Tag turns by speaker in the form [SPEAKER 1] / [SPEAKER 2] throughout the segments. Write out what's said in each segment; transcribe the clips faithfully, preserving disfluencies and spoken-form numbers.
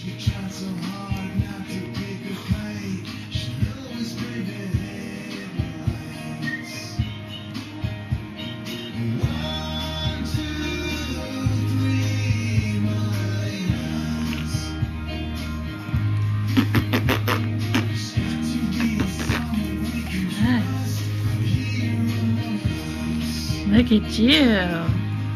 [SPEAKER 1] Look at you.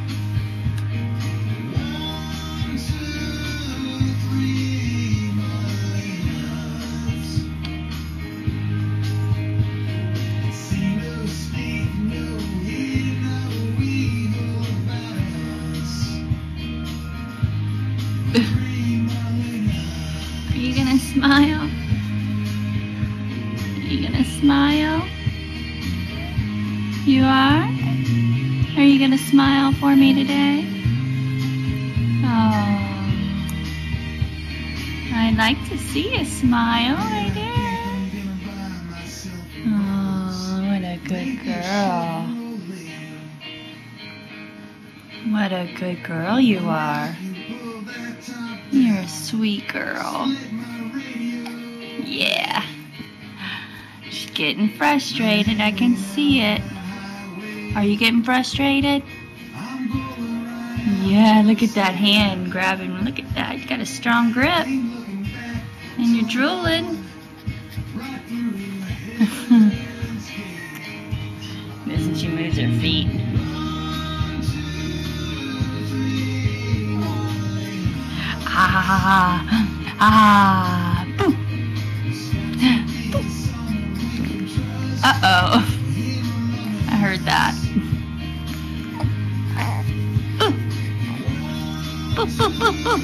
[SPEAKER 1] Are you gonna smile? Are you gonna smile? You are? Are you gonna smile for me today? Oh, I'd like to see you smile right there. Oh, what a good girl. What a good girl you are. You're a sweet girl. Yeah. She's getting frustrated, I can see it. Are you getting frustrated? Yeah, look at that hand grabbing. Look at that. You got a strong grip. And you're drooling. Listen, she moves her feet. Ah, ah, boop. Boop. Uh-oh. I heard that. Boop. Boop, boop, boop, boop.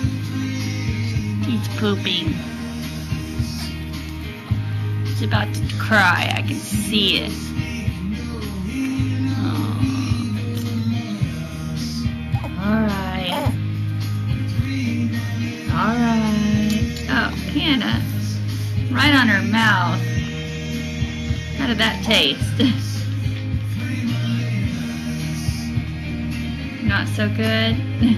[SPEAKER 1] He's pooping. He's about to cry. I can see it. Oh. Alright. Alright. Oh, Hannah. Right on her mouth. How did that taste? Not so good.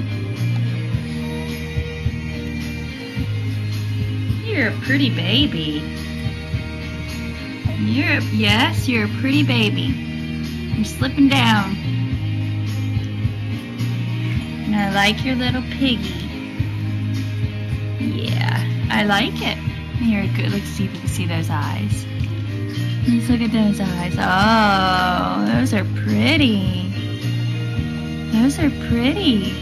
[SPEAKER 1] You're a pretty baby. You're a, yes, you're a pretty baby. You're slipping down. And I like your little piggy. Yeah, I like it. You're good. Let's see if you can see those eyes. Let's look at those eyes. Oh, those are pretty. Those are pretty.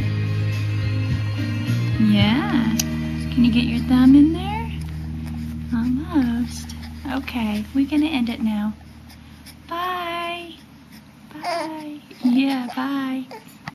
[SPEAKER 1] Yeah. Can you get your thumb in there? Almost. Okay, we're gonna end it now. Bye. Bye. Yeah, bye.